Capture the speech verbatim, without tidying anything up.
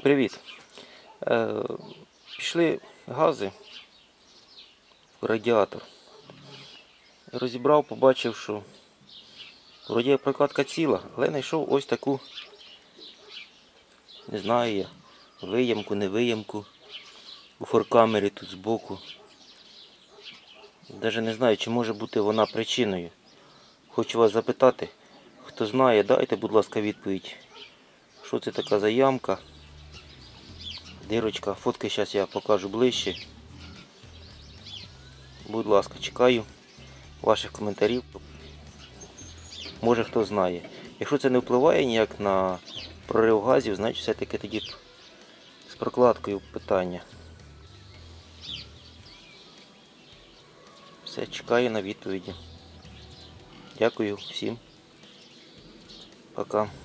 привіт! Е, Пішли гази в радіатор. Розібрав, побачив, що вроді прокладка ціла, але знайшов ось таку, не знаю я, виямку, не виямку у форкамері тут збоку. Навіть не знаю, чи може бути вона причиною. Хочу вас запитати, хто знає, дайте, будь ласка, відповідь. Що це така за ямка? Дирочка, фотки зараз я покажу ближче. Будь ласка, чекаю ваших коментарів. Може хто знає. Якщо це не впливає ніяк на прорив газів, значить все-таки тоді з прокладкою питання. Все, чекаю на відповіді. Дякую всім. Пока.